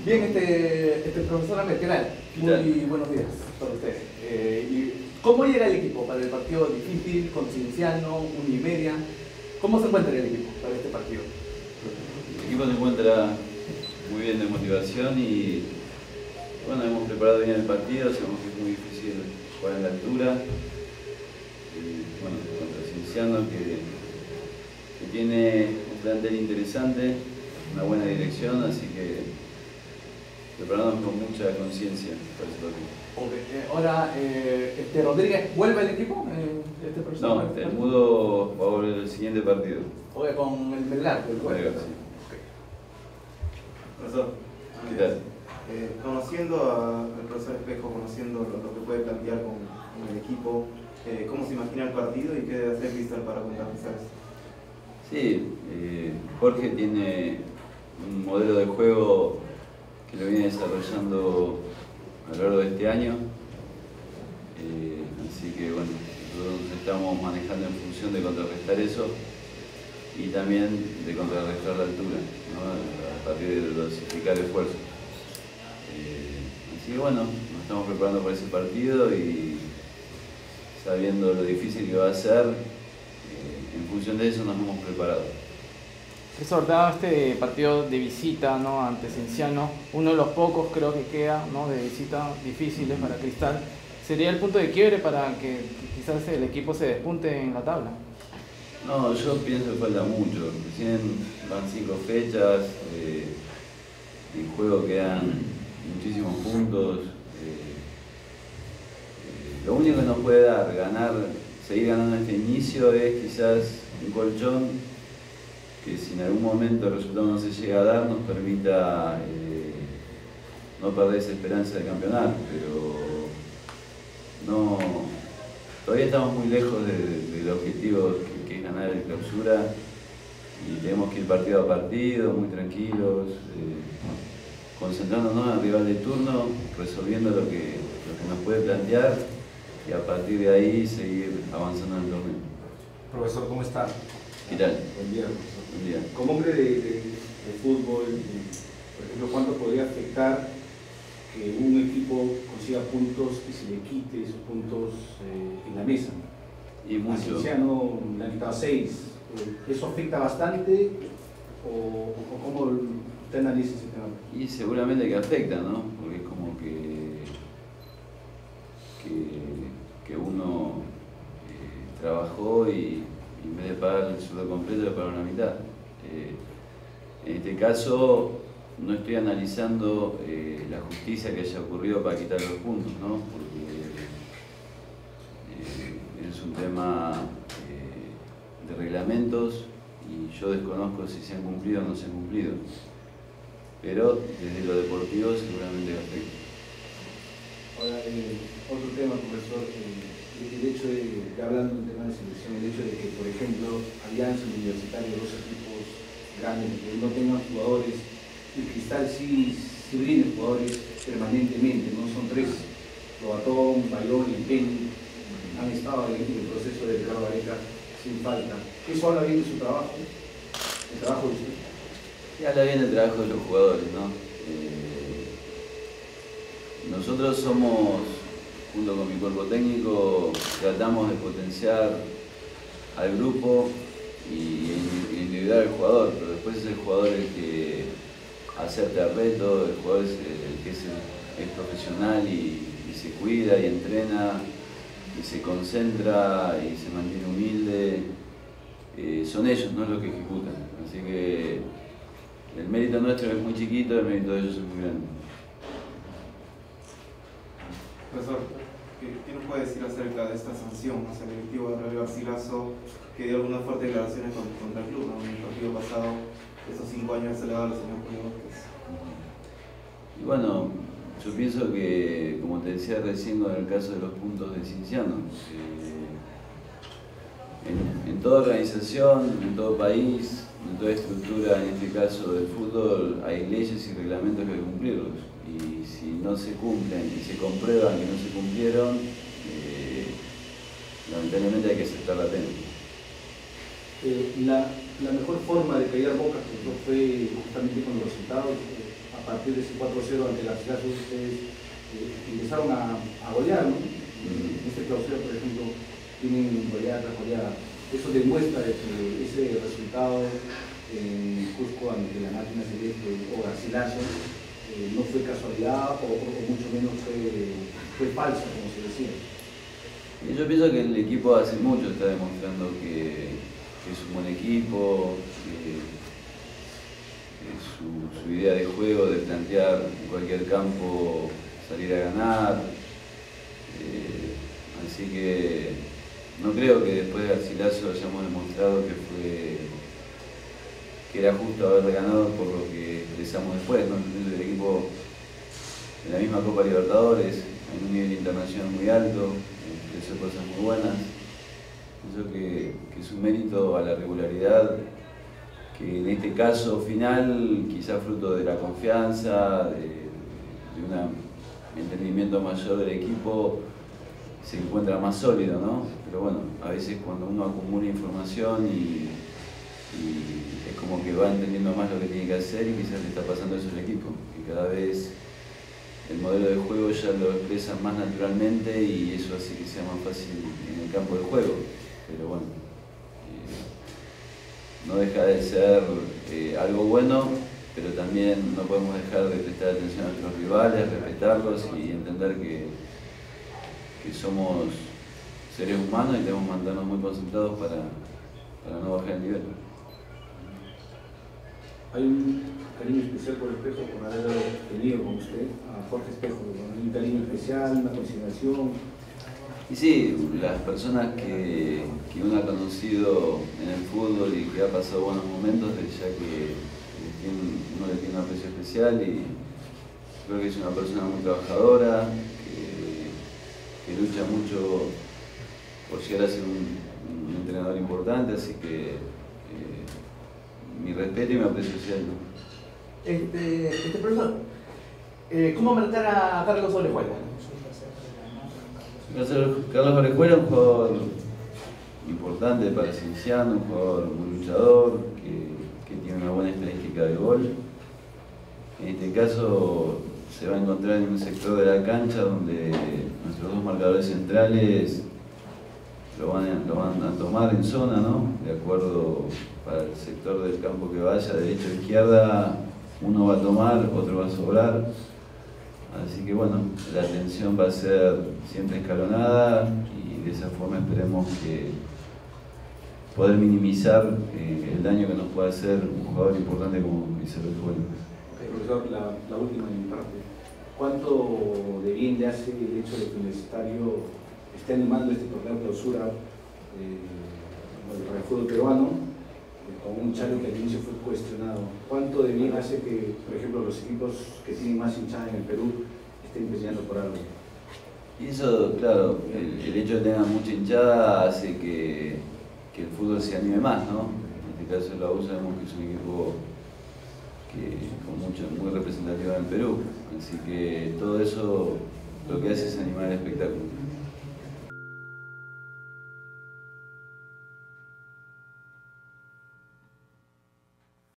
Bien, profesor Ahmed, ¿qué tal? Muy buenos días para usted. ¿Cómo llega el equipo para el partido difícil con Cienciano, Unimedia? ¿Cómo se encuentra el equipo para este partido? El equipo se encuentra muy bien de motivación y bueno, hemos preparado bien el partido, sabemos que es muy difícil jugar en la altura. Y, bueno, contra Cienciano que tiene un plantel interesante, una buena dirección, así que preparándonos con mucha conciencia para ese partido. Okay. Ahora, ¿Rodríguez vuelve al equipo? No, el Mudo va a volver el siguiente partido. Oye, con el Melgar, el juego. Sí. Okay. Profesor, ¿Qué tal? conociendo al profesor Espejo, conociendo lo que puede plantear con el equipo, ¿cómo se imagina el partido y qué debe hacer Cristal para contrarrestar eso? Sí, Jorge tiene un modelo de juego que lo viene desarrollando a lo largo de este año, así que bueno, nosotros nos estamos manejando en función de contrarrestar eso y también de contrarrestar la altura, ¿no? A partir de dosificar esfuerzos. Así que bueno, nos estamos preparando para ese partido y sabiendo lo difícil que va a ser, en función de eso nos hemos preparado. Profesor, dado este partido de visita, ¿no?, ante Cienciano, uno de los pocos creo que queda, ¿no?, de visita difíciles para Cristal, ¿sería el punto de quiebre para que quizás el equipo se despunte en la tabla? No, yo pienso que falta mucho. Recién van 5 fechas, en juego quedan muchísimos puntos. Lo único que nos puede dar seguir ganando este inicio es quizás un colchón que si en algún momento el resultado no se llega a dar nos permita no perder esa esperanza de campeonar, pero no, todavía estamos muy lejos del objetivo que es ganar el clausura y tenemos que ir partido a partido, muy tranquilos, concentrándonos en el rival de turno, resolviendo lo que nos puede plantear y a partir de ahí seguir avanzando en el torneo. Profesor, ¿cómo está? ¿Qué tal? Buen día, profesor. Buen día. Como hombre de fútbol, por ejemplo, ¿cuánto podría afectar que un equipo consiga puntos y se le quite esos puntos en la mesa? Y mucho. A Cienciano le han quitado 6. ¿Eso afecta bastante o cómo usted analiza ese tema? Y seguramente que afecta, ¿no? Porque es como que uno trabajó y en vez de pagar el sueldo completo le pagaron la mitad. En este caso no estoy analizando la justicia que haya ocurrido para quitar los puntos, ¿no? Porque es un tema de reglamentos y yo desconozco si se han cumplido o no se han cumplido. Pero desde lo deportivo seguramente afecta. Ahora, otro tema, profesor, el hecho de, hablando del tema de selección, el hecho de que, por ejemplo, Alianza Universitario, dos equipos grandes, que no tengan jugadores, y Cristal sí brinde jugadores permanentemente, ¿no? Son 3, Lobatón, Bayón y Penny, han estado en el proceso de Ricardo Gareca sin falta. ¿Eso habla bien de su trabajo? ¿El trabajo de usted? Y habla bien del trabajo de los jugadores, ¿no? Nosotros somos, junto con mi cuerpo técnico, tratamos de potenciar al grupo y individuar al jugador, pero después es el jugador el que acepta el reto, el jugador es el que es profesional y se cuida y entrena y se concentra y se mantiene humilde. Son ellos, no los que ejecutan. Así que el mérito nuestro es muy chiquito, el mérito de ellos es muy grande. Profesor, ¿qué nos puede decir acerca de esta sanción hacia el directivo de Real Garcilaso que dio algunas fuertes declaraciones contra el club, ¿no? En el partido pasado, esos 5 años se le daba al señor Julio Vázquez? Y bueno, yo pienso que, como te decía recién con el caso de los puntos de Cienciano, en toda organización, en todo país, en toda estructura, en este caso del fútbol, hay leyes y reglamentos que hay que cumplirlos. Y si no se cumplen y se comprueban que no se cumplieron, lamentablemente hay que aceptar la pena. La mejor forma de callar bocas fue justamente con los resultados. a partir de ese 4-0 ante las Garcilaso, ustedes empezaron a golear, ¿no? En este clausura, por ejemplo, tienen goleada tras goleada. Eso demuestra de que ese resultado en Cusco ante la máquina celeste o Garcilaso no fue casualidad o mucho menos fue falsa, como se decía. Y yo pienso que el equipo hace mucho está demostrando que es un buen equipo, que su idea de juego, de plantear en cualquier campo, salir a ganar. Así que no creo que después de Garcilaso hayamos demostrado que era justo haber ganado por lo que expresamos después, ¿no? El equipo en la misma Copa Libertadores, en un nivel internacional muy alto, expresó cosas muy buenas. Pienso que es un mérito a la regularidad, que en este caso final, quizás fruto de la confianza, de un entendimiento mayor del equipo, se encuentra más sólido, ¿no? Pero bueno, a veces cuando uno acumula información y es como que va entendiendo más lo que tiene que hacer y quizás le está pasando eso al equipo, que cada vez el modelo de juego ya lo expresa más naturalmente y eso hace que sea más fácil en el campo de juego. Pero bueno, no deja de ser algo bueno, pero también no podemos dejar de prestar atención a nuestros rivales, respetarlos y entender que somos seres humanos y debemos mantenernos muy concentrados para no bajar el nivel. Hay un cariño especial por Espejo, por haber tenido con usted a Jorge Espejo, un cariño especial, una consideración. Y sí, las personas que uno ha conocido en el fútbol y que ha pasado buenos momentos, ya que uno le tiene un aprecio especial y creo que es una persona muy trabajadora, que lucha mucho por llegar a ser un entrenador importante, así que mi respeto y mi aprecio hacia él, ¿no? Profesor, ¿cómo marcar a Carlos Orejuela? Carlos Orejuela es un jugador importante para Cienciano, un jugador muy luchador, que tiene una buena estadística de gol. En este caso se va a encontrar en un sector de la cancha donde nuestros dos marcadores centrales lo van a tomar en zona, ¿no? De acuerdo para el sector del campo que vaya, derecha o izquierda, uno va a tomar, otro va a sobrar. Así que bueno, la atención va a ser siempre escalonada y de esa forma esperemos que poder minimizar el daño que nos puede hacer un jugador importante como Luis Orejuela. Profesor, la última de mi parte. ¿Cuánto de bien le hace el hecho de que el Universitario esté animando este torneo clausura para el fútbol peruano, con un Chalo que al inicio fue cuestionado? ¿Cuánto de bien hace que, por ejemplo, los equipos que tienen más hinchada en el Perú estén peleando por algo? Y eso, claro, el hecho de tener mucha hinchada hace que el fútbol se anime más, ¿no? En este caso la U sabemos que es un equipo muy representativo en el Perú, así que todo eso lo que hace es animar el espectáculo.